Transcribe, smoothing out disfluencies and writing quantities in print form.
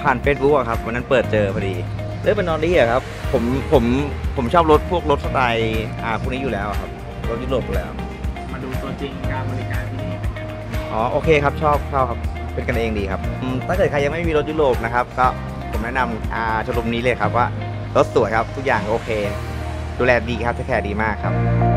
ผ่าน Facebook อะครับวันนั้นเปิดเจอพอดีเรื่องเป็นนอรี่อะครับผมชอบรถพวกรถสไตล์พวกนี้อยู่แล้วครับรถยุโรปอยู่แล้วมาดูตัวจริงการบริการที่นี่เป็นไงบ้างอ๋อโอเคครับชอบครับเป็นกันเองดีครับถ้าเกิดใครยังไม่มีรถยุโรปนะครับก็ผมแนะนำโชว์รูมนี้เลยครับว่ารถสวยครับทุกอย่างโอเคดูแลดีครับแคร์ดีมากครับ